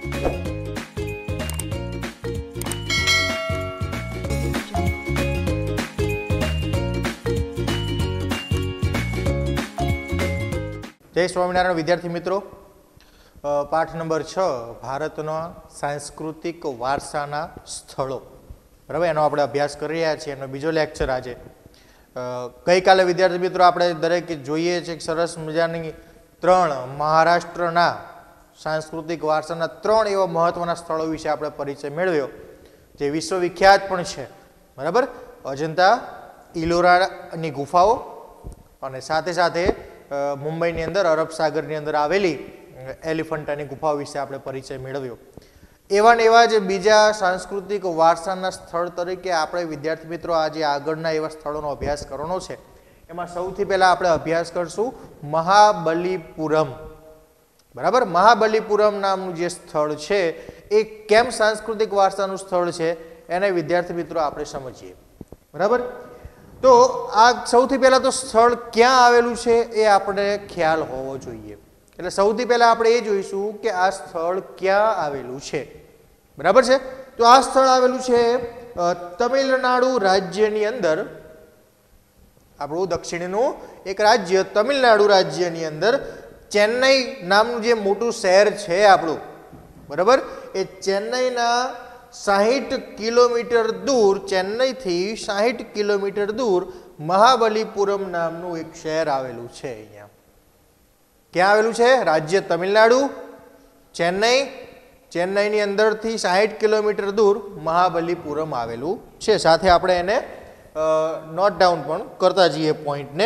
जय स्वामीनारायण विद्यार्थी मित्रों, पाठ नंबर 6 भारतना सांस्कृतिक वारसाना स्थलों बराबर एनो आपणे अभ्यास करी रह्या छीए। एनो बीजो लेक्चर आजे गई काले विद्यार्थी मित्रों आपणे दरेक जोईए छे सरस मजानी 3 महाराष्ट्रना सांस्कृतिक वारसाना 3 एवा महत्वना स्थळो विषे आपणे परिचय मेळव्यो जे विश्वविख्यात पण छे बराबर। अजंता इलोरानी गुफाओ अने साथे साथे मुंबईनी अंदर अरब सागरनी अंदर आवेली एलिफंटानी गुफाओ विषे आपणे परिचय मेळव्यो। एवा ने एवा जे बीजा सांस्कृतिक वारसाना स्थळ तरीके आपणे विद्यार्थी मित्रों आज आगळना एवा स्थळोनो अभ्यास करવાનો छे। एमां सौथी पहेला आपणे अभ्यास करशुं महाबलीपुरम बराबर। महाबलीपुरम नामनुं जे स्थळ छे ए केम सांस्कृतिक वारसानुं स्थळ छे एने विद्यार्थी मित्रों आपणे समजीए बराबर। तो आ सौथी पहेला तो स्थळ क्यां आवेलुं छे ए आपणे ख्याल होवो जोईए। એટલે સૌથી પહેલા આપણે એ જોઈશું કે આ સ્થળ ક્યાં આવેલું છે બરાબર છે। તો આ સ્થળ આવેલું છે તમિલનાડુ રાજ્યની અંદર। આપણું દક્ષિણનું એક રાજ્ય તમિલનાડુ રાજ્યની અંદર ચેન્નઈ નામનું જે મોટું શહેર છે આપણું બરાબર, એ ચેન્નઈના 60 કિલોમીટર दूर, ચેન્નઈથી 60 કિલોમીટર दूर મહાબલીપુરમ નામનું એક શહેર આવેલું છે। અહીંયા क्या आवेलू छे? राज्य तमिलनाडु, चेन्नई, चेन्नईनी अंदरथी 60 किलोमीटर दूर महाबलीपुरम आवेलू छे। साथे आपणे एने नोट डाउन पण करता जईए पॉइंट ने।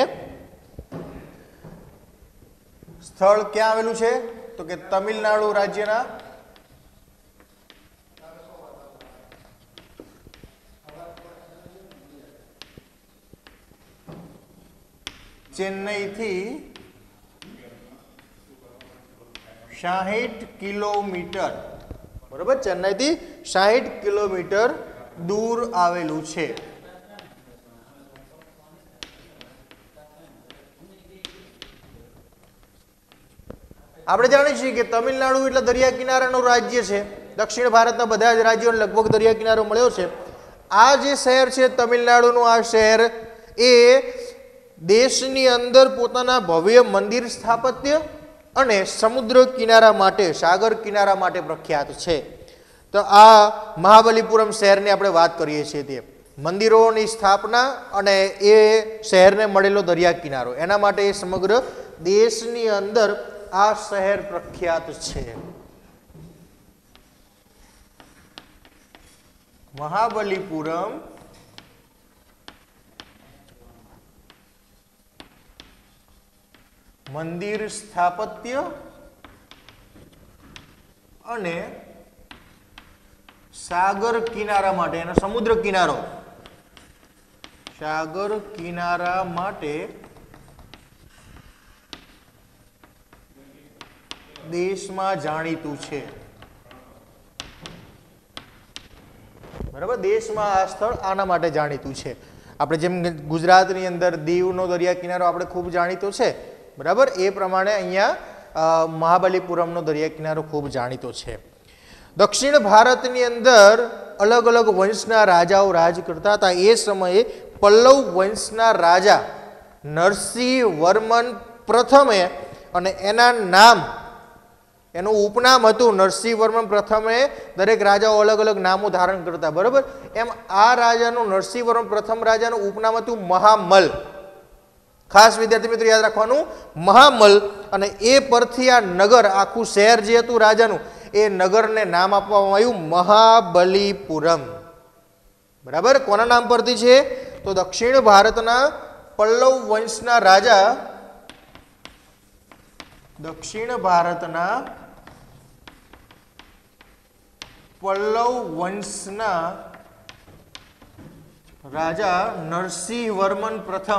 स्थळ क्या आवेलू छे? तो के तमिलनाडु राज्यना चेन्नई थी 60 किलोमीटर बराबर, चेन्नई थी 60 किलोमीटर दूर आवेलू छे। આપણે જાણીએ છીએ કે તમિલનાડુ એટલે દરિયા કિનારાનું રાજ્ય છે। દક્ષિણ ભારતના બધા જ રાજ્યોને લગભગ દરિયા કિનારો મળ્યો છે। આ જે શહેર છે તમિલનાડુનું, આ શહેર એ દેશની અંદર પોતાના ભવ્ય મંદિર સ્થાપત્ય અને સમુદ્ર કિનારા માટે, સાગર કિનારા માટે પ્રખ્યાત છે। તો આ મહાબલીપુરમ શહેરની આપણે વાત કરીએ છીએ તે મંદિરોની સ્થાપના અને એ શહેરને મળેલો દરિયા કિનારો, એના માટે એ સમગ્ર દેશની અંદર આ શહેર પ્રખ્યાત છે। મહાબલીપુરમ મંદિર સ્થાપત્ય અને સાગર કિનારા માટે, એનો સમુદ્ર કિનારો, સાગર કિનારા માટે દેશમાં જાણીતું છે બરાબર। દેશમાં આ સ્થળ આના માટે જાણીતું છે। આપણે જેમ ગુજરાતની અંદર દીવનો દરિયા કિનારો આપણે ખૂબ જાણીતો છે बराबर, ए प्रमाणे अहींया महाबलीपुरमनो दरिया किनारो खूब जाणीतो छे। दक्षिण भारतनी अंदर अलग अलग वंशना राजाओ राज करता हता। ए समये पल्लव वंशना राजा नरसिंहवर्मन प्रथमे अने एना नाम, एनु उपनाम हतुं नरसिंहवर्मन प्रथमे। दरेक राजाओ अलग अलग नामो धारण करता बराबर। एम आ राजानुं नरसिंहवर्मन प्रथम राजानुं उपनाम हतुं महामल। खास विद्यार्थी मित्रों याद रखवानुं महामल। अने ए परथी आ नगर, आखुं शहर जे हतुं राजानुं, ए नगरने नाम आपवामां आव्युं महाबलीपुरम बराबर। कोना नाम परथी छे? तो दक्षिण भारतना पल्लव वंशना राजा, दक्षिण भारतना पल्लव वंशना राजा नरसिंहवर्मन प्रथम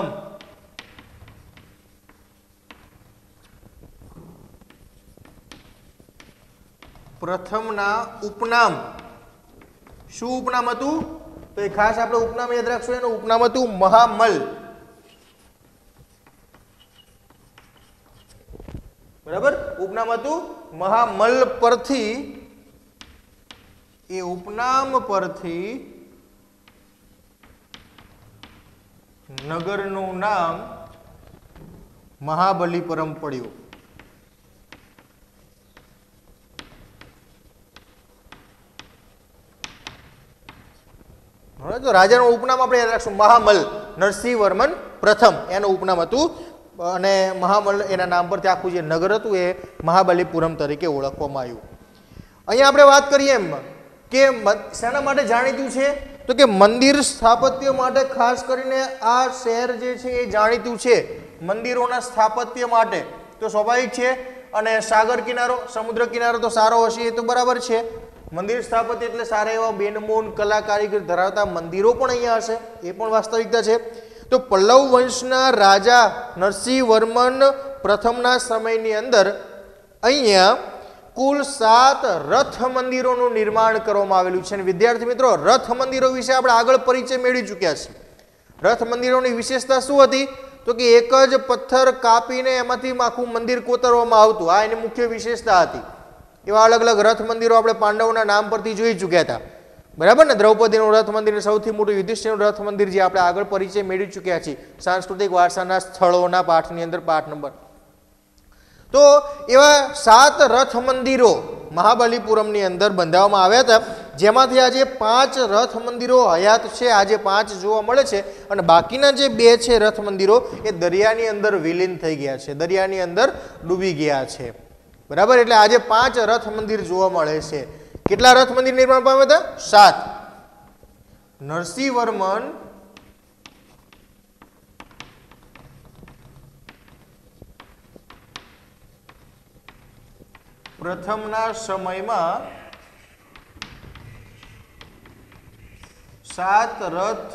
प्रथमना उपनाम, શું ઉપનામ હતું? તો એ ખાસ આપણે ઉપનામ યાદ રાખશું, એનું ઉપનામ હતું મહામલ બરાબર। ઉપનામ હતું મહામલ પરથી એ ઉપનામ પરથી નગરનું નામ મહાબલીપુરમ પડ્યું. તો રાજાનું ઉપનામ આપણે યાદ રાખશું મહામલ. નરસિંહ વર્મન પ્રથમ એનું ઉપનામ હતું અને મહામલ એના નામ પરથી આખું જે નગર હતું એ મહાબલીપુરમ તરીકે ઓળખવામાં આવ્યું. અહીંયા આપણે વાત કરીએ એમ કે શેના માટે જાણીતું છે તો કે મંદિર સ્થાપત્ય માટે ખાસ કરીને આ શહેર જે છે એ જાણીતું છે મંદિરોના સ્થાપત્ય માટે. તો સ્વાભાવિક છે અને સાગર કિનારો સમુદ્ર કિનારો તો સારો હશે એ તો બરાબર છે. મંદિર સ્થાપત્ય એટલે સારા એવા બેનમૂન કલા કારીગર ધરાવતા મંદિરો પણ અહીંયા હશે એ પણ વાસ્તવિકતા છે. તો પલ્લવ વંશના રાજા નરસિંહ વર્મન પ્રથમના સમયની અંદર અહીંયા કુલ 7 રથ મંદિરોનું નિર્માણ કરવામાં આવેલું છે. અને વિદ્યાર્થી મિત્રો રથ મંદિરો વિશે આપણે આગળ પરિચય મેળવી ચૂક્યા છીએ. રથ મંદિરોની વિશેષતા શું હતી તો કે એક જ પથ્થર કાપીને એમાંથી આખું મંદિર કોતરવામાં આવતું. આ એની મુખ્ય વિશેષતા હતી. એવા અલગ અલગ રથ મંદિરો આપણે પાંડવોના નામ પરથી જોઈ ચૂક્યા હતા, બરાબર ને. દ્રૌપદીનું રથ મંદિર, સૌથી મોટું યુધિષ્ઠિરનું રથ મંદિર જે આપણે આગળ પરિચય મેળવી ચૂક્યા છીએ સાંસ્કૃતિક વારસાના સ્થળોના પાઠની અંદર, પાઠ નંબર. તો એવા 7 રથ મંદિરો મહાબલીપુરમની અંદર બંધાવવામાં આવ્યા હતા, જેમાંથી આજે 5 રથ મંદિરો હયાત છે, આજે 5 જોવા મળે છે. અને બાકીના જે 2 છે રથ મંદિરો એ દરિયાની અંદર વિલીન થઈ ગયા છે, દરિયાની અંદર ડૂબી ગયા છે, બરાબર. એટલે આજે 5 રથ મંદિર જોવા મળે છે. કેટલા રથ મંદિર નિર્માણ પામ્યા હતા? 7. નરસિંહ વર્મન પ્રથમના સમયમાં 7 રથ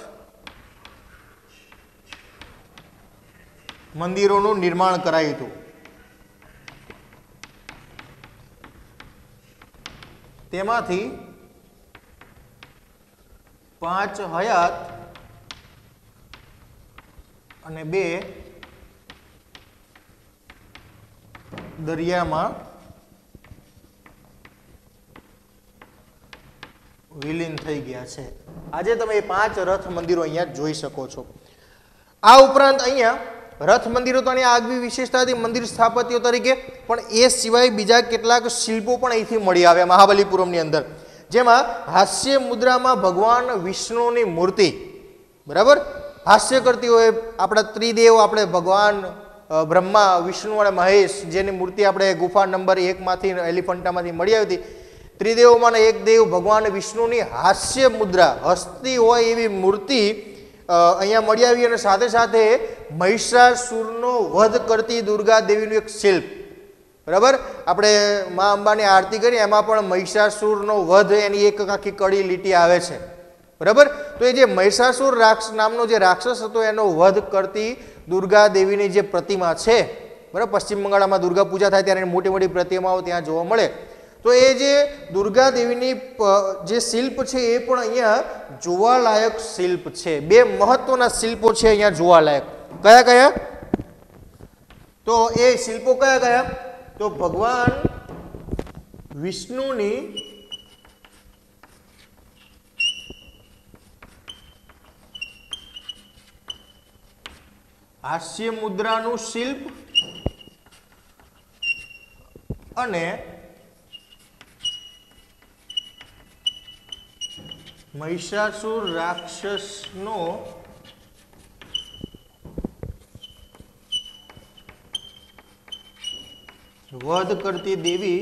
મંદિરોનું નિર્માણ કરાયું હતું. તેમાંથી 5 હયાત અને 2 દરિયામાં વિલીન થઈ ગયા છે. આજે તમે એ 5 રથ મંદિરો અહીંયા જોઈ શકો છો. આ ઉપરાંત અહીંયા રથ મંદિરો તો આની આગવી વિશેષતા હતી મંદિર સ્થાપત્યો તરીકે, પણ એ સિવાય બીજા કેટલાક શિલ્પો પણ અહીંથી મળી આવ્યા મહાબલીપુરમની અંદર, જેમાં હાસ્ય મુદ્રામાં ભગવાન વિષ્ણુની મૂર્તિ, બરાબર, હાસ્ય કરતી હોય આપણા ત્રિદેવ, આપણે ભગવાન બ્રહ્મા, વિષ્ણુ અને મહેશ, જેની મૂર્તિ આપણે ગુફા નંબર 1 માંથી એલિફન્ટામાંથી મળી આવી હતી. ત્રિદેવોમાં એક દેવ ભગવાન વિષ્ણુની હાસ્ય મુદ્રા, હસતી હોય એવી મૂર્તિ અહીંયા મળી આવી. અને સાથે સાથે મહિષાસુરનો વધ કરતી દુર્ગા દેવીનું એક શિલ્પ, બરાબર. આપણે મા અંબાની આરતી કરી એમાં પણ મહિષાસુરનો વધ એની એક આખી કડી લીટી આવે છે, બરાબર. તો એ જે મહિષાસુર નામનો જે રાક્ષસ હતો એનો વધ કરતી દુર્ગા દેવીની જે પ્રતિમા છે, બરાબર, પશ્ચિમ બંગાળમાં દુર્ગા પૂજા થાય ત્યારે મોટી મોટી પ્રતિમાઓ ત્યાં જોવા મળે. તો એ જે દુર્ગા દેવીની જે શિલ્પ છે એ પણ અહીંયા જોવાલાયક શિલ્પ છે. 2 મહત્વના શિલ્પો છે અહીંયા જોવાલાયક. કયા કયા? તો એ શિલ્પો કયા કયા? તો ભગવાન વિષ્ણુની હાસ્ય મુદ્રાનું શિલ્પ અને મહિષાસુર રાક્ષસનો વધ કરતી દેવી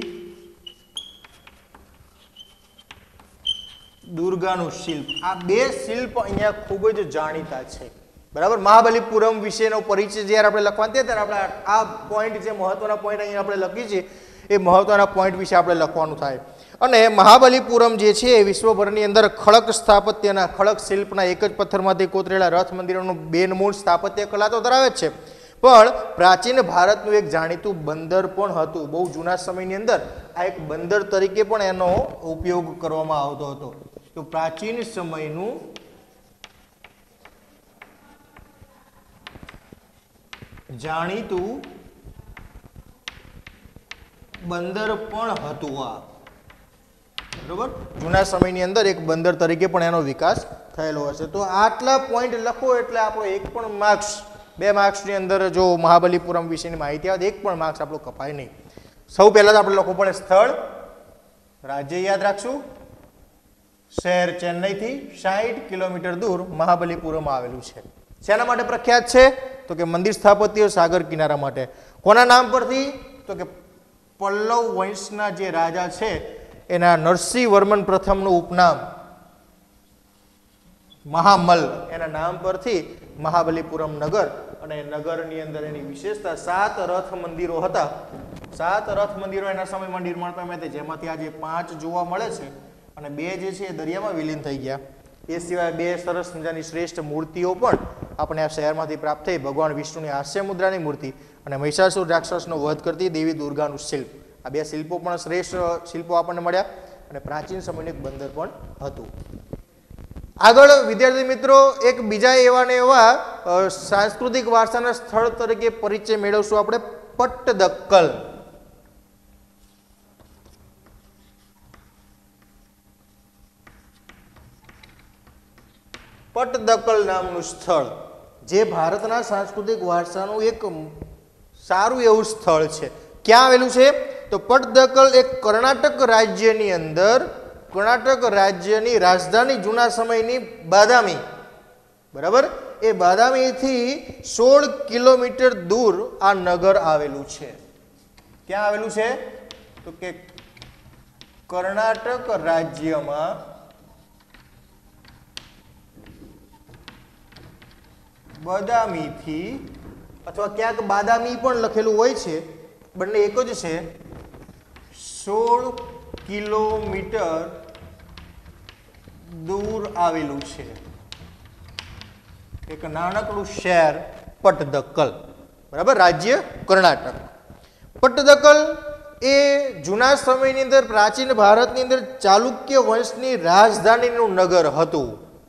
દુર્ગાનું શિલ્પ. આ 2 શિલ્પ અહીંયા ખૂબ જ જાણીતા છે, બરાબર. મહાબલીપુરમ વિશેનો પરિચય જ્યારે આપણે લખવાનું ત્યારે આપણે આ પોઈન્ટ જે મહત્વના પોઈન્ટ અહીંયા આપણે લખીએ છીએ એ મહત્વના પોઈન્ટ વિશે આપણે લખવાનું થાય. અને મહાબલીપુરમ જે છે એ વિશ્વભરની અંદર ખડક સ્થાપત્યના, ખડક શિલ્પના, એક જ પથ્થરમાંથી કોતરેલા રથ મંદિરોનું બેનમૂળ સ્થાપત્ય કલા તો ધરાવે જ છે, પણ પ્રાચીન ભારતનું એક જાણીતું બંદર પણ હતું. બહુ જૂના સમયની અંદર આ એક બંદર તરીકે પણ એનો ઉપયોગ કરવામાં આવતો હતો. તો પ્રાચીન સમયનું જાણીતું બંદર પણ હતું આ બરોબર, જૂના સમયની અંદર એક બંદર તરીકે પણ એનો વિકાસ થયેલો હશે. તો આટલા પોઈન્ટ લખો એટલે આપણો એક પણ માર્ક્સ, 2 માર્ક્સની અંદર જો મહાબલીપુરમ વિશેની માહિતી આવે એક પણ માર્ક્સ આપણો કપાય નહીં. સૌ પહેલા તો આપણે લખવું પડે સ્થળ, રાજ્ય યાદ રાખશું, શહેર ચેન્નઈથી 60 કિલોમીટર દૂર મહાબલીપુરમ આવેલું છે. શેના માટે પ્રખ્યાત છે? તો કે મંદિર સ્થાપત્ય, સાગર કિનારા માટે. કોના નામ પરથી? તો કે પલ્લવ વંશના જે રાજા છે એના નરસિંહવર્મન પ્રથમનું ઉપનામ મહામલ, એના નામ પરથી મહાબલીપુરમ નગર. અને નગરની અંદર એની વિશેષતા 7 રથ મંદિરો હતા. 7 રથ મંદિરો એના સમયમાં નિર્માણ પામ્યા હતા, જેમાંથી આજે 5 જોવા મળે છે અને 2 જે છે એ દરિયામાં વિલીન થઈ ગયા. એ સિવાય 2 સરસ મજાની શ્રેષ્ઠ મૂર્તિઓ પણ આપણે આ શહેરમાંથી પ્રાપ્ત થઈ. ભગવાન વિષ્ણુની હાસ્ય મુદ્રાની મૂર્તિ અને મહિષાસુર રાક્ષસનો વધ કરતી દેવી દુર્ગાનું શિલ્પ. આ 2 શિલ્પો પણ શ્રેષ્ઠ શિલ્પો આપણને મળ્યા અને પ્રાચીન સમયનું એક બંદર પણ હતું. આગળ વિદ્યાર્થી મિત્રો એક બીજા એવા ને એવા સાંસ્કૃતિક વારસાના સ્થળ તરીકે પરિચય મેળવશું આપણે, પટ્ટદકલ. પટ્ટદકલ નામનું સ્થળ જે ભારતના સાંસ્કૃતિક વારસાનું એક સારું એવું સ્થળ છે. ક્યાં આવેલું છે? તો પટ્ટદકલ એક કર્ણાટક રાજ્યની અંદર, કર્ણાટક રાજ્યની રાજધાની જૂના સમયની બાદામી, બરાબર, એ બાદામીથી 16 કિલોમીટર દૂર આ નગર આવેલું છે. ક્યાં આવેલું છે? તો કે કર્ણાટક રાજ્યમાં બદામીથી, અથવા ક્યાંક બાદામી પણ લખેલું હોય છે, બંને એક જ છે, 16 કિલોમીટર દૂર આવેલું છે એક નાનકડું શહેર પટ્ટદકલ, બરાબર, રાજ્ય કર્ણાટક. પટ્ટદકલ એ જૂના સમયની અંદર પ્રાચીન ભારતની અંદર ચાલુક્ય વંશની રાજધાનીનું નગર હતું.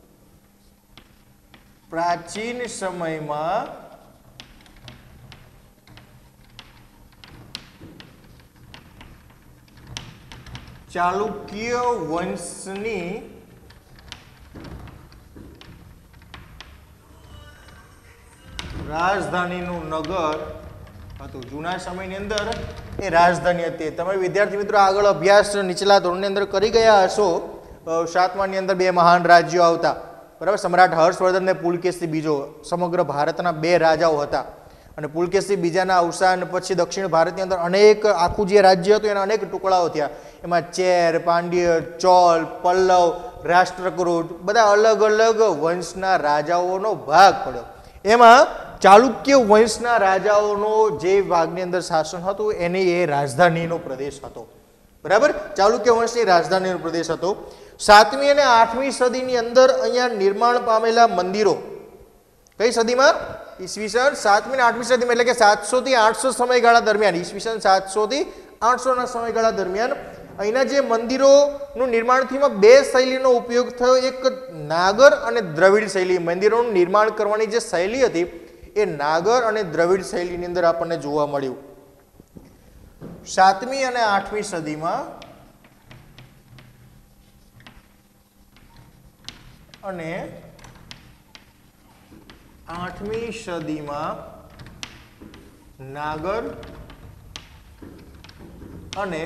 પ્રાચીન સમયમાં ચાલુક્ય વંશની રાજધાનીનું નગર હતું. જૂના સમયની અંદર એ રાજધાની હતી. તમે વિદ્યાર્થી મિત્રો આગળ અભ્યાસ નીચલા ધોરણની અંદર કરી ગયા હશો. 7માની અંદર 2 મહાન રાજ્યો આવતા, બરાબર, સમ્રાટ હર્ષવર્ધન ને પુલકેશી બીજો. સમગ્ર ભારતના 2 રાજાઓ હતા અને પુલકેશી બીજાના અવસાન પછી દક્ષિણ ભારતની અંદર અનેક, આખું જે રાજ્ય હતું એના અનેક ટુકડાઓ થયા. એમાં ચેર, પાંડ્ય, ચોલ, પલ્લવ, રાષ્ટ્રકૂટ, બધા અલગ અલગ વંશના રાજાઓનો ભાગ પડ્યો. એમાં ચાલુક્ય વંશના રાજાઓનો જે ભાગની અંદર શાસન હતું એની એ રાજધાનીનો પ્રદેશ હતો, બરાબર, ચાલુક્ય વંશની રાજધાનીનો પ્રદેશ હતો. 7મી અને 8મી સદીની અંદર અહીંયા નિર્માણ પામેલા મંદિરો, કઈ સદીમાં? ઈસવીસન 7મી અને 8મી સદીમાં, એટલે કે 700 થી 800 સમયગાળા દરમિયાન, ઈસવીસન 700 થી 800ના સમયગાળા દરમિયાન અહીંના જે મંદિરોનું નિર્માણ થયું, 2 શૈલીનો ઉપયોગ થયો. એક નાગર અને દ્રવિડ શૈલી. મંદિરોનું નિર્માણ કરવાની જે શૈલી હતી એ નાગર અને દ્રવિડ શૈલીની અંદર આપણને જોવા મળ્યું. 7મી અને 8મી સદીમાં અને 8મી સદીમાં નાગર અને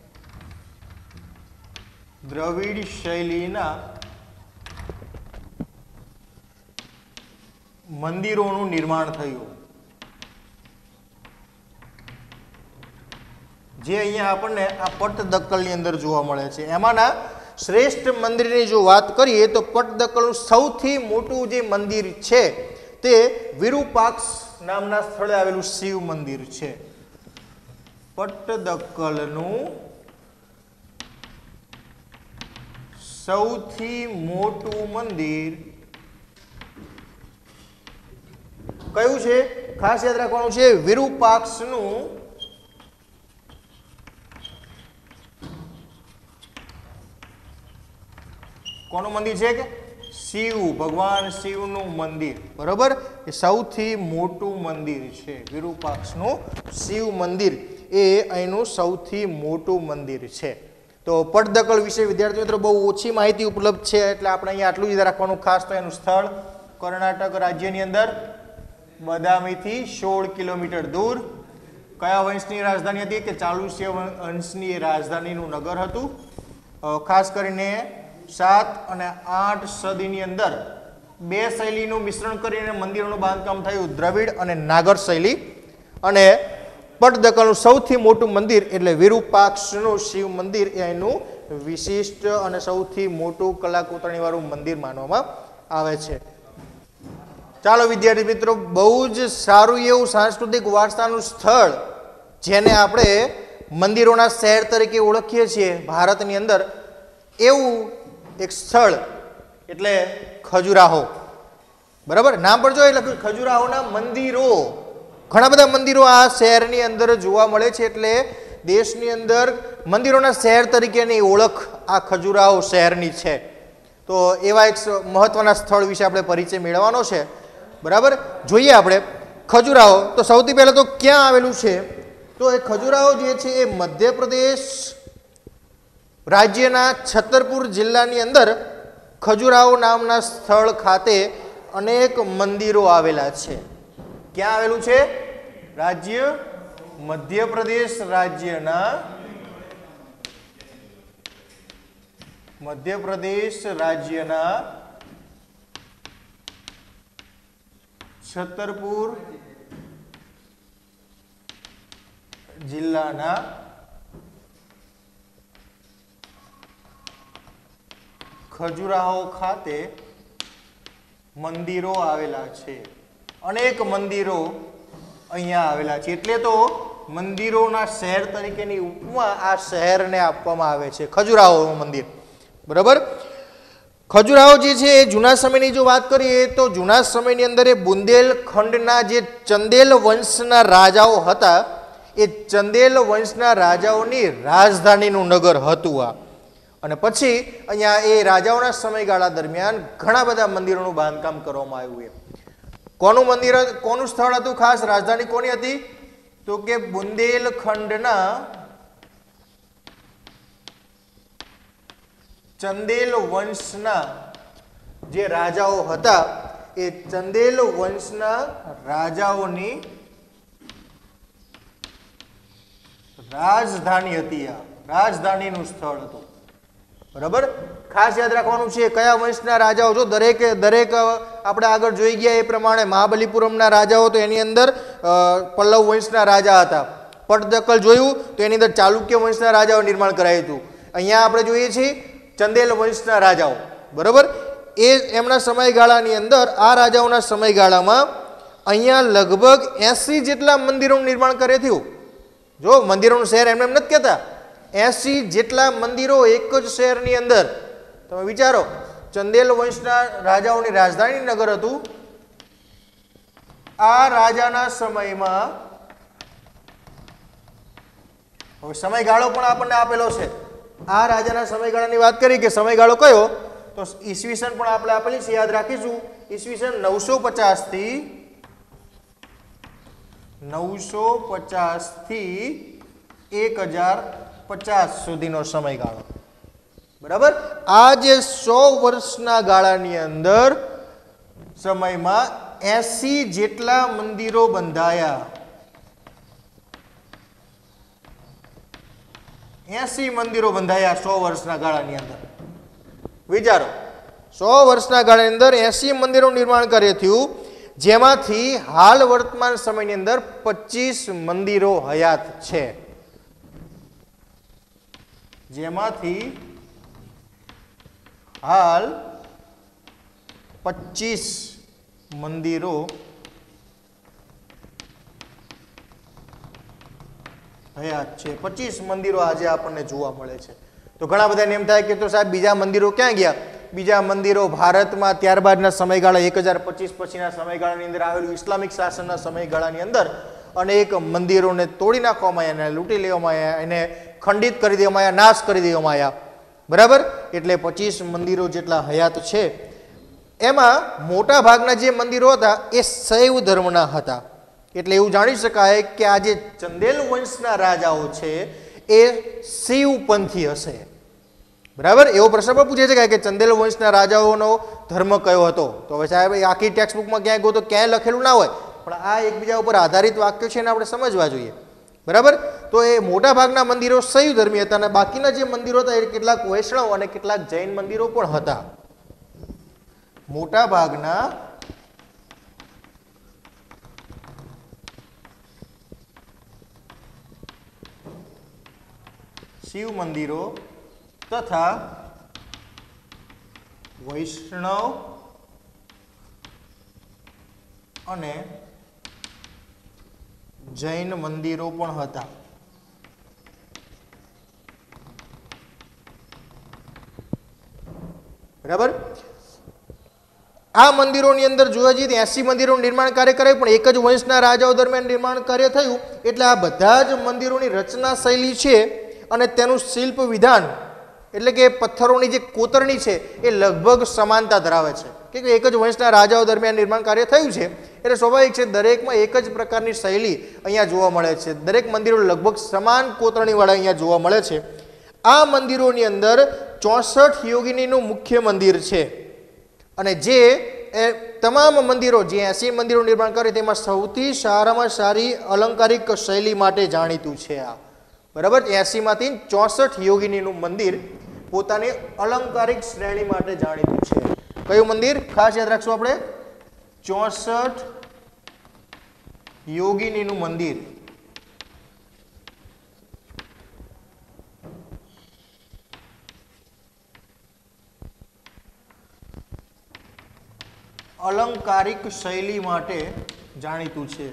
દ્રવિડ શૈલીના મંદિરોનું નિર્માણ થયું, જે અહીંયા આપણને આ પટ્ટદકલની અંદર જોવા મળે છે. એમાંના શ્રેષ્ઠ મંદિરની જો વાત કરીએ તો પટ્ટદકલનું સૌથી મોટું જે મંદિર છે તે વિરુપાક્ષ નામના સ્થળે આવેલું શિવ મંદિર છે. પટ્ટદકલનું સૌથી મોટું મંદિર કયું છે? ખાસ યાદ રાખવાનું છે, વિરુપાક્ષનું કોનું મંદિર છે? કે શિવ, ભગવાન શિવનું મંદિર, બરોબર, એ સૌથી મોટું મંદિર છે. વિરુપાક્ષનું શિવ મંદિર એ અહીંનું સૌથી મોટું મંદિર છે. તો પટદકલ વિશે વિદ્યાર્થી મિત્રો બહુ ઓછી માહિતી ઉપલબ્ધ છે, એટલે આપણે અહીંયા આટલું જ રાખવાનું ખાસ. તો એનું સ્થળ કર્ણાટક રાજ્યની અંદર બદામીથી 16 કિલોમીટર દૂર. કયા વંશની રાજધાની હતી? કે ચાલુક્ય વંશની રાજધાનીનું નગર હતું. ખાસ કરીને 7 અને 8 સદીની અંદર બે શૈલીનું મિશ્રણ કરીને મંદિરોનું બાંધકામ થયું, દ્રવિડ અને નાગર શૈલી. અને પટદકલનું સૌથી મોટું મંદિર એટલે વિરુપાક્ષનું શિવ મંદિર એ એનું વિશિષ્ટ અને સૌથી મોટું કલાકોતરણી વાળું મંદિર માનવામાં આવે છે. ચાલો વિદ્યાર્થી મિત્રો, બહુ જ સારું એવું સાંસ્કૃતિક વારસાનું સ્થળ જેને આપણે મંદિરોના શહેર તરીકે ઓળખીએ છીએ ભારતની અંદર, એવું એક સ્થળ એટલે ખજુરાહો. બરાબર, નામ પર જો એટલે ખજુરાહોના મંદિરો, ઘણા બધા મંદિરો આ શહેરની અંદર જોવા મળે છે, એટલે દેશની અંદર મંદિરોના શહેર તરીકેની ઓળખ આ ખજુરાહો શહેરની છે. તો એવા એક મહત્વના સ્થળ વિશે આપણે પરિચય મેળવવાનો છે. બરાબર, જોઈએ આપણે ખજુરાહો. તો સૌથી પહેલા તો ક્યાં આવેલું છે? તો એ ખજુરાહો જે છે એ મધ્યપ્રદેશ રાજ્યના છતરપુર જિલ્લાની અંદર ખજુરાહો નામના સ્થળ ખાતે અનેક મંદિરો આવેલા છે. ક્યાં આવેલું છે? રાજ્ય મધ્યપ્રદેશ રાજ્યના છતરપુર જિલ્લાના ખજુરાહો ખાતે મંદિરો આવેલા છે. અનેક મંદિરો અહીંયા આવેલા છે, એટલે તો મંદિરોના શહેર તરીકેની ઉપમા આ શહેરને આપવામાં આવે છે, ખજુરાહો મંદિર. બરાબર, ખજુરાહો જે છે એ જૂના સમયની જો વાત કરીએ તો જૂના સમયની અંદર એ બુંદેલખંડના જે ચંદેલ વંશના રાજાઓ હતા, એ ચંદેલ વંશના રાજાઓની રાજધાનીનું નગર હતું આ. અને પછી અહીંયા એ રાજાઓના સમયગાળા દરમિયાન ઘણા બધા મંદિરોનું બાંધકામ કરવામાં આવ્યું. કોનું મંદિર, કોનું સ્થળ હતું? ખાસ રાજધાની કોની હતી? તો કે બુંદેલખંડના ચંદેલ વંશના જે રાજાઓ હતા, એ ચંદેલ વંશના રાજાઓની રાજધાની હતી. આ રાજધાનીનું સ્થળ હતું. બરાબર, ખાસ યાદ રાખવાનું છે કયા વંશના રાજાઓ. જો દરેક આપણે આગળ જોઈ ગયા એ પ્રમાણે મહાબલીપુરમના રાજાઓ, તો એની અંદર પલ્લવ વંશના રાજા હતા. પટદકલ જોયું તો એની અંદર ચાલુક્ય વંશના રાજાઓ નિર્માણ કરાયું હતું. અહીંયા આપણે જોઈએ છીએ ચંદેલ વંશના રાજાઓ. બરાબર, એ એમના સમયગાળાની અંદર, આ રાજાઓના સમયગાળામાં અહીંયા લગભગ 80 જેટલા મંદિરોનું નિર્માણ કરે થયું. જો મંદિરોનું શહેર એમને એમ નથી કહેતા, 80 જેટલા મંદિરો એક જ શહેરની અંદર. તમે વિચારો, ચંદેલ વંશના રાજાઓની રાજધાની નગર હતું. આ રાજાના સમયમાં, હવે સમયગાળો પણ આપણને આપેલો છે. આ રાજાના સમયગાળાની વાત કરી કે સમયગાળો કયો, તો ઈસવીસન પણ આપણે આપેલી છે, યાદ રાખીશું. ઈસવીસન 950 થી 1050 સુધીનો સમયગાળો. બરાબર, આ જે 100 વર્ષના ગાળાની અંદર સમયમાં 80 જેટલા મંદિરો બંધાયા. 80 મંદિરો બંધાયા 100 વર્ષના ગાળાની અંદર. વિચારો, 100 વર્ષના ગાળાની અંદર 80 મંદિરો નિર્માણ કરે થયું, જેમાંથી હાલ વર્તમાન સમયની અંદર 25 મંદિરો હયાત છે. જેમાંથી હાલ 25 મંદિરો હયાત છે. 25 મંદિરો આજે આપણને જોવા મળે છે. તો ઘણા બધાને એમ થાય કે તો સાહેબ બીજા મંદિરો ક્યાં ગયા? બીજા મંદિરો ભારતમાં ત્યારબાદના સમયગાળા 1025 પછીના સમયગાળાની અંદર આવેલું ઇસ્લામિક શાસનના સમયગાળાની અંદર અનેક મંદિરોને તોડી નાખવામાં આવ્યા, એને લૂંટી લેવામાં આવ્યા, એને ખંડિત કરી દેવામાં આવ્યા, નાશ કરી દેવામાં આવ્યા. બરાબર, એટલે 25 મંદિરો જેટલા હયાત છે. એમાં મોટા ભાગના જે મંદિરો હતા એ શૈવ ધર્મના હતા. એટલે એવું જાણી શકાય કે આ જે ચંદેલ વંશના રાજાઓ છે એ શિવપંથી હશે. બરાબર, એવો પ્રશ્ન પણ પૂછે છે કે ચંદેલ વંશના રાજાઓનો ધર્મ કયો હતો? તો હવે સાહેબ આખી ટેક્સ્ટ બુકમાં ક્યાંય ગો તો ક્યાંય લખેલું ના હોય, પણ આ એકબીજા ઉપર આધારિત વાક્યો છે એને આપણે સમજવા જોઈએ. બરાબર, તો એ મોટા ભાગના મંદિરો શૈવ ધર્મી હતા અને બાકીના જે મંદિરો હતા એ કેટલાક વૈષ્ણવ અને કેટલાક જૈન મંદિરો પણ હતા. મોટા ભાગના શિવ મંદિરો તથા વૈષ્ણવ અને જૈન મંદિરો પણ હતા. બરાબર, આ મંદિરોની અંદર જોવા જઈએ તો 80 મંદિરોનું નિર્માણ કાર્ય કરાયું, પણ એક જ વંશના રાજાઓ દરમિયાન નિર્માણ કાર્ય થયું. એટલે આ બધા જ મંદિરોની રચના શૈલી છે અને તેનું શિલ્પ વિધાન એટલે કે પથ્થરોની જે કોતરણી છે એ લગભગ સમાનતા ધરાવે છે કે એક જ વંશના રાજાઓ દરમિયાન નિર્માણ કાર્ય થયું છે એટલે સ્વાભાવિક છે દરેકમાં એક જ પ્રકારની શૈલી અહીંયા જોવા મળે છે. દરેક મંદિરો લગભગ સમાન કોતરણીવાળા અહીંયા જોવા મળે છે. આ મંદિરોની અંદર 64 યોગિનીનું મુખ્ય મંદિર છે અને જે તમામ મંદિરો જે 80 મંદિરો નિર્માણ કરે તેમાં સૌથી સારામાં સારી અલંકારિક શૈલી માટે જાણીતું છે. આ બરાબર, 80 માંથી 64 યોગિનીનું મંદિર પોતાની અલંકારિક શ્રેણી માટે જાણીતું છે. કયું મંદિર ખાસ યાદ રાખશું આપણે? 64 યોગિનીનું મંદિર. અલંકારિક શૈલી માટે જાણીતું છે.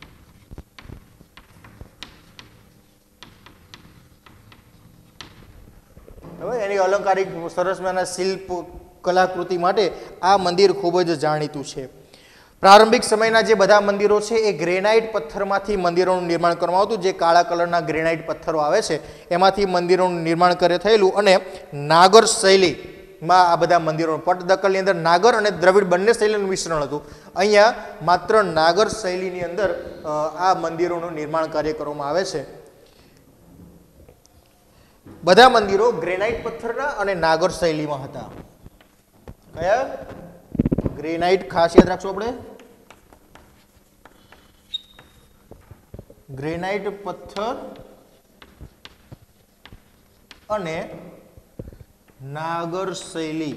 હવે એની અલંકારિક સરસ મજાના શિલ્પ કલાકૃતિ માટે આ મંદિર ખૂબ જ જાણીતું છે. પ્રારંભિક સમયના જે બધા મંદિરો છે એ ગ્રેનાઇટ પથ્થરમાંથી મંદિરોનું નિર્માણ કરવામાં આવતું. જે કાળા કલરના ગ્રેનાઇટ પથ્થરો આવે છે એમાંથી મંદિરોનું નિર્માણ કરે થયેલું અને નાગર શૈલીમાં આ બધા મંદિરો, પટદકલની અંદર નાગર અને દ્રવિડ બંને શૈલીનું મિશ્રણ હતું. અહીંયા માત્ર નાગર શૈલીની અંદર આ મંદિરોનું નિર્માણ કાર્ય કરવામાં આવે છે. બધા મંદિરો ગ્રેનાઇટ પથ્થરના અને નાગર શૈલીમાં હતા. કયા? ગ્રેનાઇટ ખાસ યાદ રાખશો આપણે. ગ્રેનાઇટ પથ્થર અને નાગર શૈલી.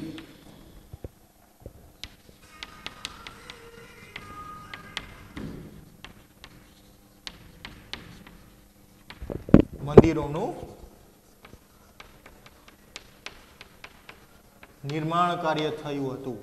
મંદિરોનું નિર્માણ કાર્ય થયું હતું.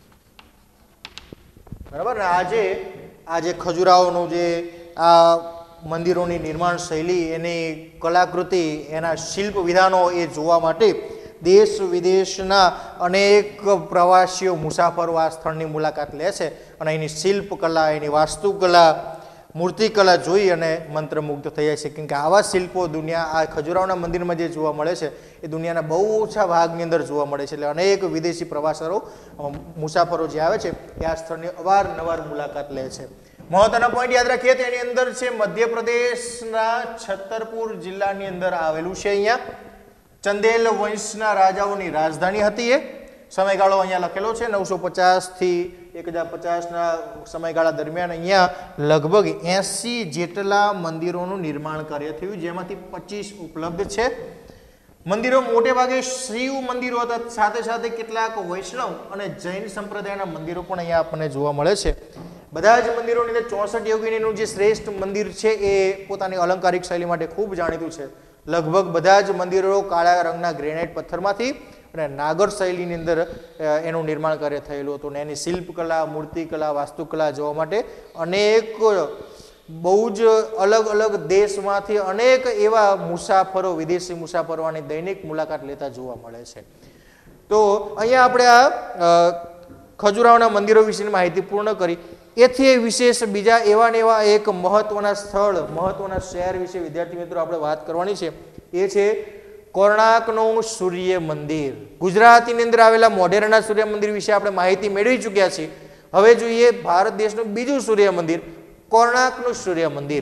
બરાબર ને, આજે ખજુરાહોનું જે આ મંદિરોની નિર્માણ શૈલી, એની કલાકૃતિ, એના શિલ્પ વિધાનો એ જોવા માટે દેશ વિદેશના અનેક પ્રવાસીઓ મુસાફરો આ સ્થળની મુલાકાત લે છે અને એની શિલ્પકલા, એની વાસ્તુકલા, મૂર્તિકલા જોઈ અને મંત્રમુગ્ધ થઈ જાય છે. કેમ કે આવા શિલ્પો આ ખજુરાહોના મંદિરમાં જે જોવા મળે છે એ દુનિયાના બહુ ઓછા ભાગની અંદર જોવા મળે છે. એટલે અનેક વિદેશી પ્રવાસરો, મુસાફરો જે આવે છે એ આ સ્થળની અવારનવાર મુલાકાત લે છે. મહત્વના પોઈન્ટ યાદ રાખીએ તો એની અંદર છે મધ્યપ્રદેશના છતરપુર જિલ્લાની અંદર આવેલું છે. અહીંયા ચંદેલ વંશના રાજાઓની રાજધાની હતી. એ સમયગાળો અહીંયા લખેલો છે 950 થી 1050ના સમયગાળા દરમિયાન અહીંયા લગભગ 80 જેટલા મંદિરોનું નિર્માણ કાર્ય થયું, જેમાંથી 25 ઉપલબ્ધ છે. મંદિરો મોટે ભાગે શિવ મંદિરો હતા, સાથે સાથે કેટલાક વૈષ્ણવ અને જૈન સંપ્રદાયના મંદિરો પણ અહીંયા આપણને જોવા મળે છે. બધા જ મંદિરોની અંદર 64 યોગિનીનું જે શ્રેષ્ઠ મંદિર છે એ પોતાની અલંકારિક શૈલી માટે ખૂબ જાણીતું છે. લગભગ બધા જ મંદિરો કાળા રંગના ગ્રેનાઇટ પથ્થરમાંથી અને નાગર શૈલીની અંદર એનું નિર્માણ કાર્ય થયેલું હતું. ને એની શિલ્પકલા, મૂર્તિકલા, વાસ્તુકલા જોવા માટે અનેક બહુ જ અલગ અલગ દેશમાંથી અનેક એવા મુસાફરો, વિદેશી મુસાફરો આની દૈનિક મુલાકાત લેતા જોવા મળે છે. તો અહીંયા આપણે આ ખજુરાહોના મંદિરો વિશેની માહિતી પૂર્ણ કરી. એથી વિશેષ બીજા એવા ને એવા એક મહત્વના સ્થળ, મહત્વના શહેર વિશે વિદ્યાર્થી મિત્રો આપણે વાત કરવાની છે. એ છે કોણાર્કનું સૂર્ય મંદિર. ગુજરાતની અંદર આવેલા મોઢેરાના સૂર્ય મંદિર વિશે આપણે માહિતી મેળવી ચૂક્યા છીએ. હવે જોઈએ ભારત દેશનું બીજું સૂર્ય મંદિર, કોણાર્કનું સૂર્ય મંદિર.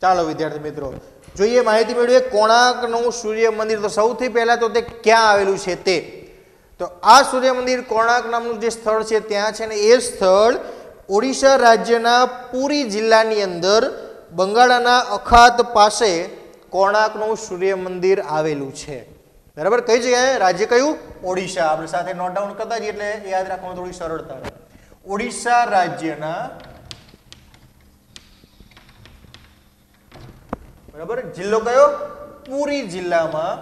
ચાલો વિદ્યાર્થી મિત્રો જોઈએ માહિતી મેળવીએ કોણાર્કનું સૂર્ય મંદિર. તો સૌથી પહેલા તો તે ક્યાં આવેલું છે તે. તો આ સૂર્ય મંદિર કોણાર્ક નામનું જે સ્થળ છે ત્યાં છે ને એ સ્થળ ઓડિશા રાજ્યના પુરી જિલ્લાની અંદર બંગાળાના અખાત પાસે કોણાર્કનું સૂર્ય મંદિર આવેલું છે. બરાબર, કઈ જગ્યાએ? રાજ્ય કયું? ઓડિશા. આપણે સાથે નોટ ડાઉન કરતા જઈએ એટલે યાદ રાખવામાં થોડી સરળતા રહે. ઓડિશા રાજ્યના, બરાબર, જિલ્લો કયો? પુરી જિલ્લામાં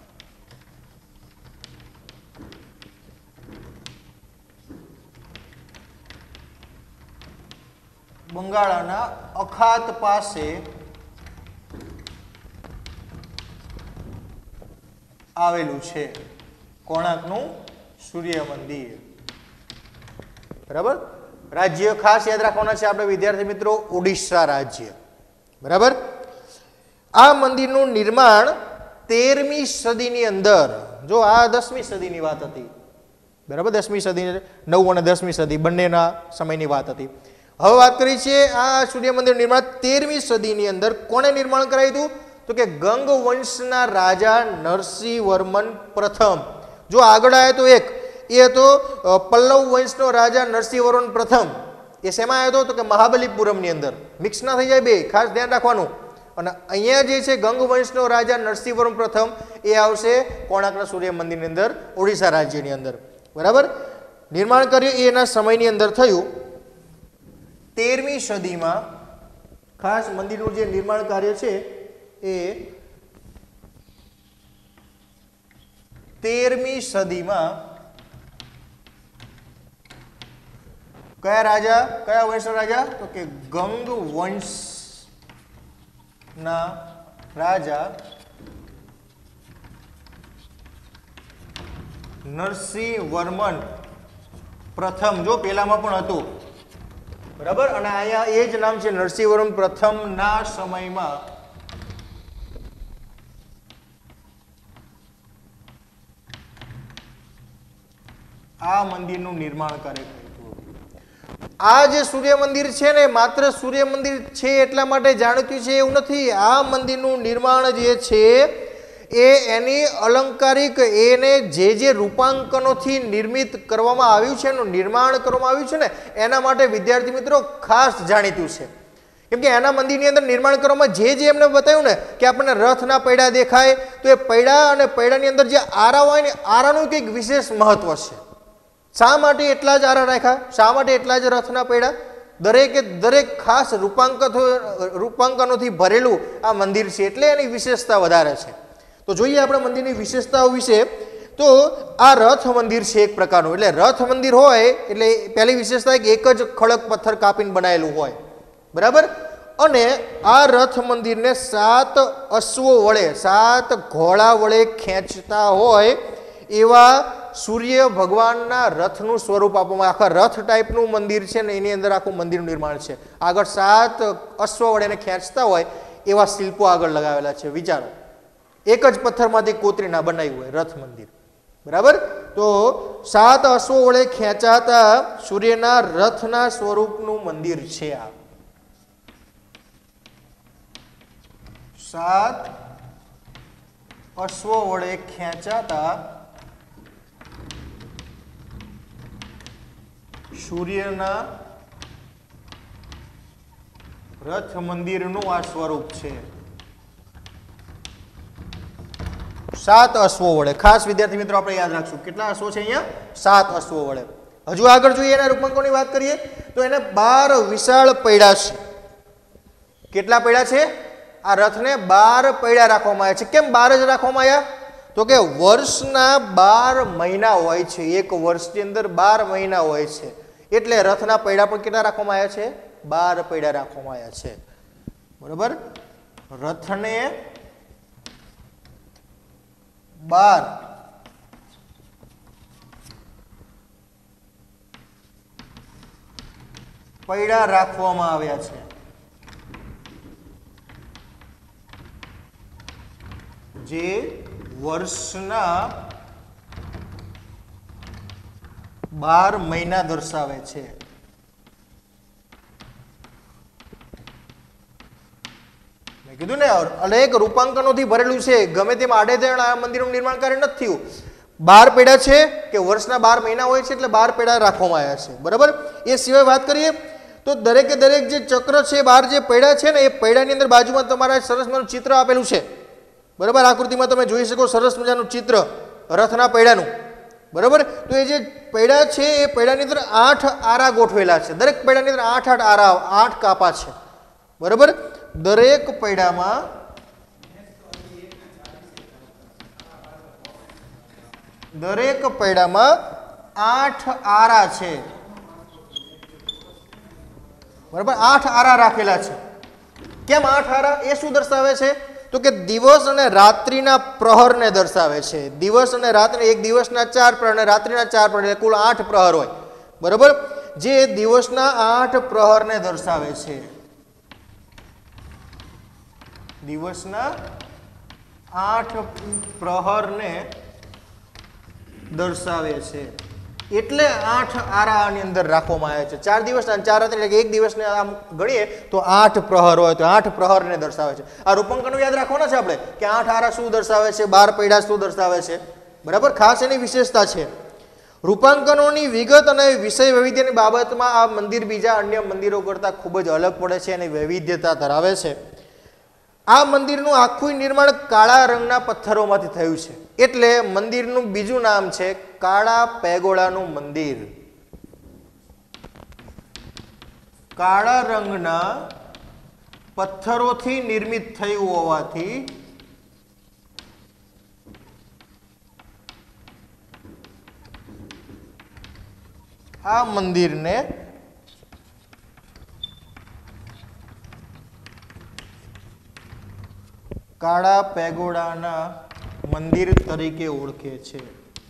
બંગાળાના અખાત પાસે આવેલું છે કોણાર્કનું સૂર્ય મંદિર. બરાબર, રાજ્ય ખાસ યાદ રાખવાના છે આપણે વિદ્યાર્થી મિત્રો, ઓડિશા રાજ્ય. બરાબર, આ મંદિરનું નિર્માણ 13મી સદીની અંદર, જો આ 10મી સદીની વાત હતી. બરાબર, 10મી સદી, 9 અને 10મી સદી બંનેના સમયની વાત હતી. હવે વાત કરી છે આ સૂર્ય મંદિર નિર્માણ 13મી સદીની અંદર કોણે નિર્માણ કરાવ્યું હતું? તો કે ગંગ વંશના રાજા નરસિંહ વર્મન પ્રથમ. જો આગળ આવે તો એક એ હતો પલ્લવ વંશનો રાજા નરસિંહ વર્મન પ્રથમ. એ શેમાં આવ્યો હતો? તો કે મહાબલીપુરમની અંદર. મિક્સ ના થઈ જાય બે, ખાસ ધ્યાન રાખવાનું. અને અહીંયા જે છે ગંગ વંશનો રાજા નરસિંહ વર્મન પ્રથમ એ આવશે કોણાર્કના સૂર્ય મંદિરની અંદર, ઓડિશા રાજ્યની અંદર. બરાબર, નિર્માણ કર્યું એ એના સમયની અંદર થયું. 13મી સદીમાં ખાસ મંદિરનું જે નિર્માણ કાર્ય છે એ 13મી સદીમાં કયા રાજા, કયા વંશના રાજા? તો કે ગંગ વંશના રાજા નરસિંહ વર્મન પ્રથમ. જો પેલામાં પણ હતું. બરાબર, અને અહીંયા એ જ નામ છે નરસિંહ વર્મન પ્રથમ ના સમયમાં આ મંદિરનું નિર્માણ કર્યું. આ જે સૂર્ય મંદિર છે ને માત્ર સૂર્ય મંદિર છે એટલા માટે જાણીતું છે એવું નથી. આ મંદિરનું નિર્માણ જે છે એ એની અલંકારિક એને જે રૂપાંકનોથી નિર્મિત કરવામાં આવ્યું છે, એનું નિર્માણ કરવામાં આવ્યું છે ને એના માટે વિદ્યાર્થી મિત્રો ખાસ જાણીતું છે. કેમ કે એના મંદિરની અંદર નિર્માણ કરવામાં જે એમને બતાવ્યું ને કે આપણને રથના પૈડા દેખાય, તો એ પૈડા અને પૈડાની અંદર જે આરા હોય ને આરાનું કંઈક વિશેષ મહત્વ છે. શા માટે એટલા જ આરા રાખ્યા? શા માટે એટલા જ રથના પૈડા? દરેકે દરેક ખાસ રૂપાંકનોથી ભરેલું આ મંદિર છે એટલે એની વિશેષતા વધારે છે. તો જોઈએ આપણે મંદિરની વિશેષતાઓ વિશે. તો આ રથ મંદિર છે એક પ્રકારનું. એટલે રથ મંદિર હોય એટલે પહેલી વિશેષતા એક જ ખડક પથ્થર કાપીને બનાવેલું હોય. બરાબર, અને આ રથ મંદિરને 7 અશ્વો વડે, 7 ઘોડા વડે ખેંચતા હોય એવા સૂર્ય ભગવાનના રથનું સ્વરૂપ આપવામાં, આખા રથ ટાઈપનું મંદિર છે ને એની અંદર આખું મંદિરનું નિર્માણ છે. આગળ 7 અશ્વ વડે એને ખેંચતા હોય એવા શિલ્પો આગળ લગાવેલા છે. વિચારો, એક જ પથ્થરમાંથી કોતરીના બનાવ્યું હોય રથ મંદિર. બરાબર, તો 7 અશ્વો વડે ખેંચાતા સૂર્યના રથના સ્વરૂપનું મંદિર છે આ. 7 અશ્વો વડે ખેંચાતા સૂર્યના રથ મંદિરનું આ સ્વરૂપ છે. 7 અશ્વો વડે. ખાસ વિદ્યાર્થી મિત્રો આપણે યાદ રાખશું કેટલા અશ્વો છે અહીંયા? 7 અશ્વો વડે. હજુ આગળ જોઈએ એના રૂપાંકોની વાત કરીએ તો એને 12 વિશાળ પૈડા છે. કેટલા પૈડા છે? આ રથને 12 પૈડા રાખવામાં આવ્યા છે. કેમ 12 જ રાખવામાં આવ્યા? તો કે વર્ષના 12 મહિના હોય છે. એક વર્ષની અંદર 12 મહિના હોય છે એટલે રથના પૈડા પણ કેટલા રાખવામાં આવ્યા છે? 12 પૈડા રાખવામાં આવ્યા છે. બરાબર, રથને 12 પૈડા રાખવામાં આવ્યા છે. જે વર્ષના 12 મહિના દર્શાવે છે. કીધું ને અનેક રૂપાંકનોથી ભરેલું છે. ગમે તેમ આડેધડ આ મંદિરનું નિર્માણ કાર્ય નથી થયું. 12 પૈડા છે કે વર્ષના 12 મહિના હોય છે એટલે 12 પૈડા રાખવામાં આવ્યા છે. બરાબર. એ સિવાય વાત કરીએ તો દરેકે દરેક જે ચક્ર છે 12 જે પૈડા છે ને એ પૈડાની અંદર બાજુમાં તમારા સરસ મજાનું ચિત્ર આપેલું છે. બરાબર. આકૃતિમાં તમે જોઈ શકો સરસ મજાનું ચિત્ર રથના પૈડાનું. બરાબર. તો એ જે પૈડા છે એ પૈડાની અંદર 8 આરા ગોઠવેલા છે. દરેક પૈડાની અંદર 8 આરા 8 કાપા છે. બરાબર. દરેક પૈડામાં દરેક પૈડામાં 8 આરા છે. બરાબર. 8 આરા રાખેલા છે. કેમ 8 આરા? એ શું દર્શાવે છે તો કે દિવસ અને રાત્રિના પ્રહરને દર્શાવે છે. દિવસ અને રાત્રિ, એક દિવસના 4 પ્રહર અને રાત્રિના 4 પ્રહર, એટલે કુલ 8 પ્રહર હોય. બરાબર. જે દિવસના 8 પ્રહરને દર્શાવે છે. દિવસના 8 પ્રહરને દર્શાવે છે. એટલે 8 આરાની અંદર રાખવામાં આવે છે. 4 દિવસના 4 રાત્રિ, એટલે કે એક દિવસને આમ ગણીએ તો 8 પ્રહર હોય તો 8 પ્રહરને દર્શાવે છે. આ રૂપાંકનો યાદ રાખવાના છે આપણે કે 8 આરા શું દર્શાવે છે, 12 પૈડા શું દર્શાવે છે. બરાબર. ખાસ એની વિશેષતા છે. રૂપાંકનોની વિગત અને વિષય વૈવિધ્યની બાબતમાં આ મંદિર બીજા અન્ય મંદિરો કરતાં ખૂબ જ અલગ પડે છે અને વૈવિધ્યતા ધરાવે છે. આ મંદિરનું આખું નિર્માણ કાળા રંગના પથ્થરોમાંથી થયું છે. એટલે મંદિરનું બીજું નામ છે કાળા પેગોડાનું મંદિર. કાળા રંગના પથ્થરોથી નિર્મિત થયું હોવાથી આ મંદિરને કાળા પેગોડાના મંદિર તરીકે ઓળખે છે.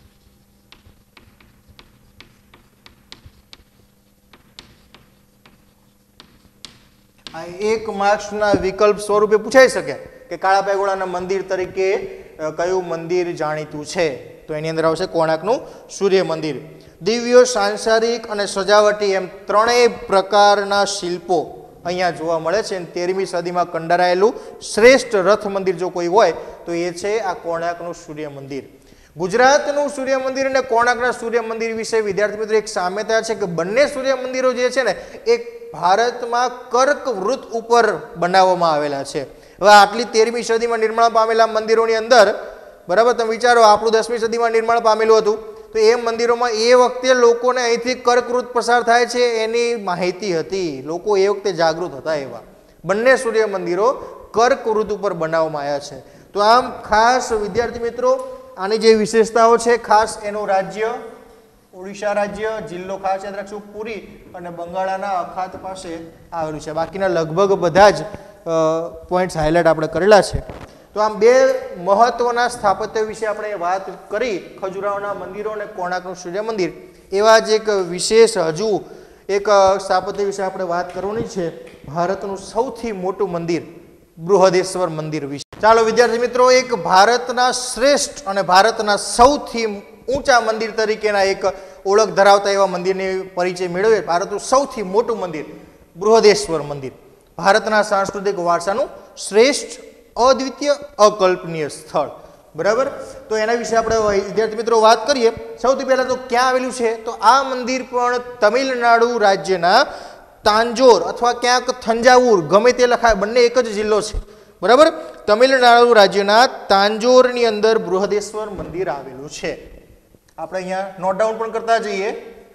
આ એક માર્ક્સના વિકલ્પ સ્વરૂપે પૂછાઈ શકે કે કાળા પેગોડાના મંદિર તરીકે કયું મંદિર જાણીતું છે. તો એની અંદર આવશે કોણાર્કનું સૂર્ય મંદિર. દિવ્ય, સાંસારિક અને સજાવટી એમ ત્રણેય પ્રકારના શિલ્પો અહીંયા જોવા મળે છે. 13મી સદીમાં કંડારાયેલું શ્રેષ્ઠ રથ મંદિર જો કોઈ હોય તો એ છે આ કોણાર્કનું સૂર્ય મંદિર. ગુજરાતનું સૂર્ય મંદિર અને કોણાર્કના સૂર્ય મંદિર વિશે વિદ્યાર્થી મિત્રો એક સામ્યતા છે કે બંને સૂર્ય મંદિરો જે છે ને એ ભારતમાં કર્ક વૃત્ત ઉપર બનાવવામાં આવેલા છે. હવે આટલી 13મી સદીમાં નિર્માણ પામેલા મંદિરોની અંદર, બરાબર, તમે વિચારો આપણું 10મી સદીમાં નિર્માણ પામેલું હતું તો એ મંદિરોમાં એ વખતે લોકોને અહીંથી કર્કવૃત્ત પસાર થાય છે એની માહિતી હતી. લોકો એ વખતે જાગૃત હતા. એવા બંને સૂર્ય મંદિરો કર્કવૃત્ત ઉપર બનાવવામાં આવ્યા છે. તો આમ ખાસ વિદ્યાર્થી મિત્રો આની જે વિશેષતાઓ છે, ખાસ એનું રાજ્ય ઓડિશા રાજ્ય, જિલ્લો ખાસ યાદ રાખશું પુરી અને બંગાળાના અખાત પાસે આવેલું છે. બાકીના લગભગ બધા જ પોઈન્ટ્સ હાઇલાઇટ આપણે કરેલા છે. તો આમ બે મહત્વના સ્થાપત્ય વિશે આપણે વાત કરી, ખજુરાહોના મંદિરો અને કોણાર્કનું સૂર્ય મંદિર. એવા જ એક વિશેષ હજુ એક સ્થાપત્ય વિશે આપણે વાત કરવાની છે, ભારતનું સૌથી મોટું મંદિર બૃહદેશ્વર મંદિર વિશે. ચાલો વિદ્યાર્થી મિત્રો, એક ભારતના શ્રેષ્ઠ અને ભારતના સૌથી ઊંચા મંદિર તરીકેના એક ઓળખ ધરાવતા એવા મંદિરની પરિચય મેળવીએ. ભારતનું સૌથી મોટું મંદિર બૃહદેશ્વર મંદિર, ભારતના સાંસ્કૃતિક વારસાનું શ્રેષ્ઠ, અદ્વિતીય, અકલ્પનીય સ્થળ. બરાબર. તો એના વિશે આપણે વિદ્યાર્થી મિત્રો વાત કરીએ. સૌથી પહેલા તો ક્યાં આવેલું છે? તો આ મંદિર પણ તમિલનાડુ રાજ્યના તાંજોર અથવા ક્યાંક થંજાવુર, ગમે તે લખાય, બંને એક જ જિલ્લો છે. બરાબર. તમિલનાડુ રાજ્યના તાંજોરની અંદર બૃહદેશ્વર મંદિર આવેલું છે. આપણે અહીંયા નોટ ડાઉન પણ કરતા જઈએ.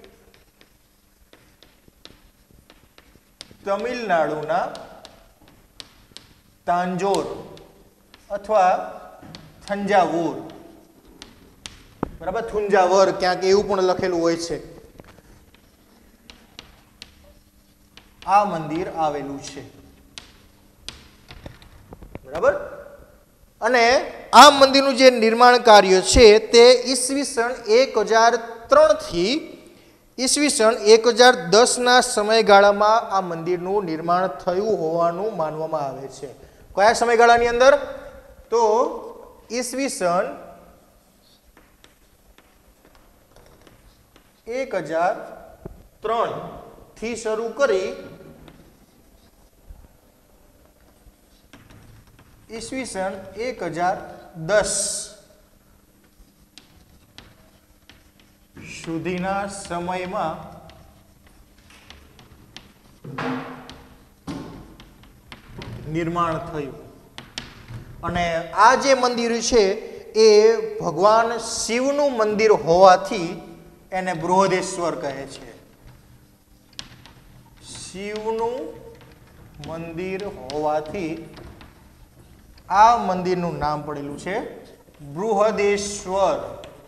તમિલનાડુના તાંજોર અથવા થંજાવુર, બરાબર, થુંજાવર ક્યાંક એવું પણ લખેલું હોય છે. આ મંદિર આવેલું છે. બરાબર. અને આ મંદિરનું જે નિર્માણ કાર્ય છે તે ઈસવીસન 1003 થી ઈસવીસન 1010ના સમયગાળામાં આ મંદિરનું નિર્માણ થયું હોવાનું માનવામાં આવે છે. કયા સમયગાળાની અંદર? તો ઈસવીસન 1003 થી શરૂ કરી ઈસવીસન 1010 સુધીના સમયમાં નિર્માણ થયું અને આ જે મંદિર છે એ ભગવાન શિવનું મંદિર હોવાથી એને બૃહદેશ્વર કહે છે. શિવનું મંદિર હોવાથી આ મંદિરનું નામ પડેલું છે બૃહદેશ્વર.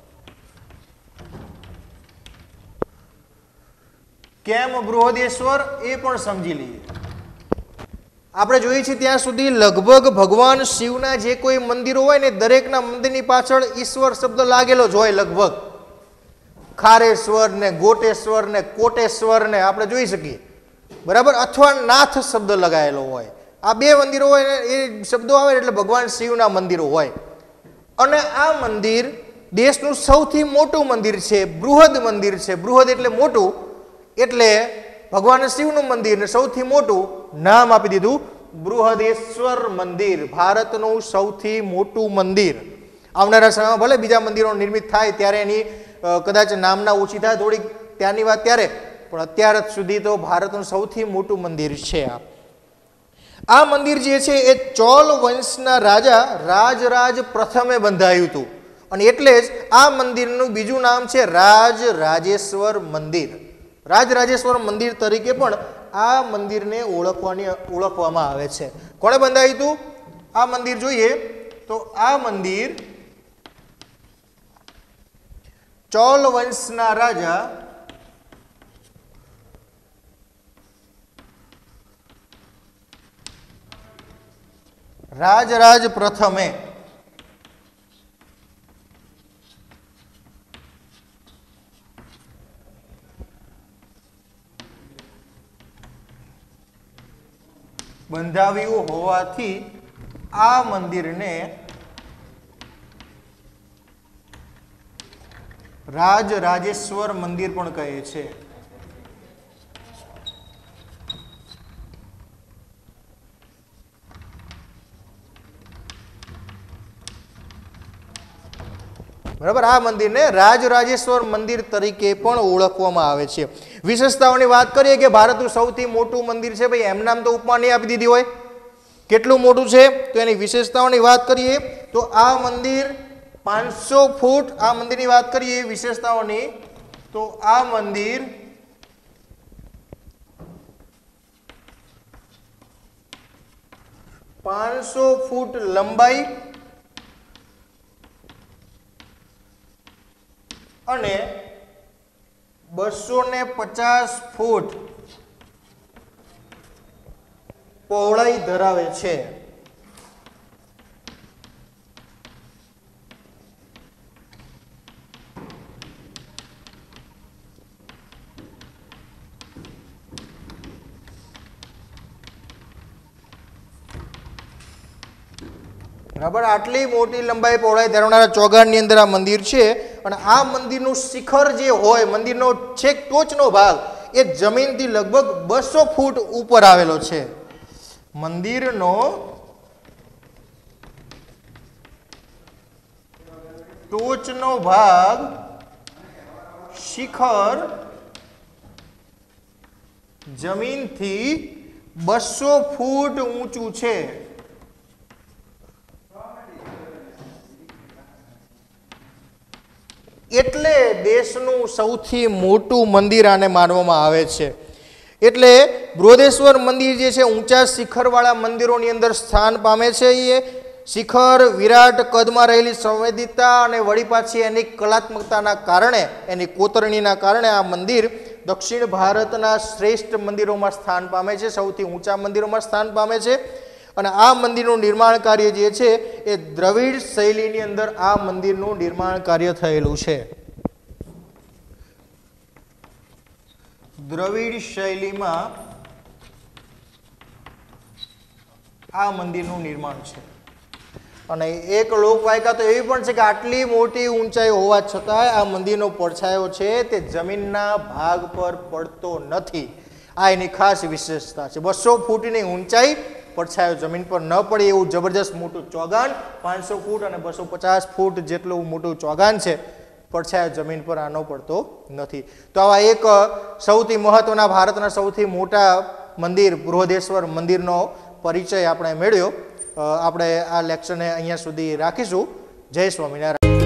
કેમ બૃહદેશ્વર એ પણ સમજી લઈએ. આપણે જોઈએ છીએ ત્યાં સુધી લગભગ ભગવાન શિવના જે કોઈ મંદિરો હોય ને દરેકના મંદિરની પાછળ ઈશ્વર શબ્દ લાગેલો જ હોય. લગભગ ખારેશ્વર ને ગોટેશ્વર ને કોટેશ્વર ને આપણે જોઈ શકીએ, બરાબર, અથવા નાથ શબ્દ લગાયેલો હોય. આ બે મંદિરો હોય ને એ શબ્દો આવે એટલે ભગવાન શિવના મંદિરો હોય. અને આ મંદિર દેશનું સૌથી મોટું મંદિર છે, બૃહદ મંદિર છે. બૃહદ એટલે મોટું, એટલે ભગવાન શિવનું મંદિર ને સૌથી મોટું નામ આપી દીધું બૃહદેશ્વર મંદિર, ભારતનું સૌથી મોટું મંદિર. આવનારા સમયમાં ભલે બીજા મંદિરો નિર્મિત થાય ત્યારે એની કદાચ નામના ઓછી થાય થોડીક ત્યારની વાત ત્યારે, પણ અત્યાર સુધી તો ભારતનું સૌથી મોટું મંદિર છે. આ મંદિર જે છે એ ચોલ વંશના રાજા રાજરાજ પ્રથમે બંધાયું હતું અને એટલે જ આ મંદિરનું બીજું નામ છે રાજરાજેશ્વર મંદિર. રાજરાજેશ્વર મંદિર તરીકે પણ આ મંદિરને ઓળખવામાં આવે છે. કોણે બંધાયું હતું આ મંદિર? જોઈએ તો આ મંદિર ચોલ વંશના રાજા રાજરાજ પ્રથમે બંધાવ્યું હોવાથી આ મંદિરને રાજરાજેશ્વર મંદિર પણ કહે છે. બરાબર, આ મંદિરને રાજરાજેશ્વર મંદિર તરીકે પણ ઓળખવામાં આવે છે. વિશેષતાઓની વાત કરીએ કે ભારતનું સૌથી મોટું મંદિર છે, ભાઈ એમ નામ તો ઉપમા નહીં આપી દીધી હોય. કેટલું મોટું છે તો એની વિશેષતાઓની વાત કરીએ તો આ મંદિર 500 ફૂટ, આ મંદિરની વાત કરીએ વિશેષતાઓની તો આ મંદિર 500 ફૂટ લંબાઈ અને 250 ફૂટ પહોળાઈ ધરાવે છે. બરાબર, આટલી મોટી લંબાઈ પહોળાઈ ધરાવનારા ચોગાનની અંદર આ મંદિર છે અને આ મંદિરનું શિખર જે હોય, મંદિરનો છેક ટોચનો ભાગ એ જમીનથી લગભગ 200 ફૂટ ઉપર આવેલો છે. મંદિરનો ટોચનો ભાગ, શિખર જમીનથી 200 ફૂટ ઊંચું છે. એટલે દેશનું સૌથી મોટું મંદિર આને માનવામાં આવે છે. એટલે બૃહદેશ્વર મંદિર જે છે ઊંચા શિખરવાળા મંદિરોની અંદર સ્થાન પામે છે. એ શિખર વિરાટ કદમાં રહેલી સંવેદિતા અને વળી પાછી એની કલાત્મકતાના કારણે, એની કોતરણીના કારણે આ મંદિર દક્ષિણ ભારતના શ્રેષ્ઠ મંદિરોમાં સ્થાન પામે છે, સૌથી ઊંચા મંદિરોમાં સ્થાન પામે છે. અને આ મંદિરનું નિર્માણ કાર્ય જે છે એ દ્રવિડ શૈલીની અંદર આ મંદિરનું નિર્માણ કાર્ય થયેલું છે. દ્રવિડ શૈલીમાં આ મંદિરનું નિર્માણ છે. અને એક લોકવાયકા તો એવી પણ છે કે આટલી મોટી ઊંચાઈ હોવા છતાંય આ મંદિરનો પડછાયો છે તે જમીનના ભાગ પર પડતો નથી. આ એની ખાસ વિશેષતા છે. 200 ફૂટની ઊંચાઈ પડછાયો જમીન પર ન પડે એવું જબરજસ્ત મોટું ચોગાન, 500 ફૂટ અને 250 ફૂટ જેટલું મોટું ચોગાન છે, પડછાયો જમીન પર આનો પડતો નથી. તો આવા એક સૌથી મહત્વના ભારતના સૌથી મોટા મંદિર બૃહદેશ્વર મંદિરનો પરિચય આપણે મેળવ્યો. આપણે આ લેક્ચરને અહીંયા સુધી રાખીશું. જય સ્વામિનારાયણ.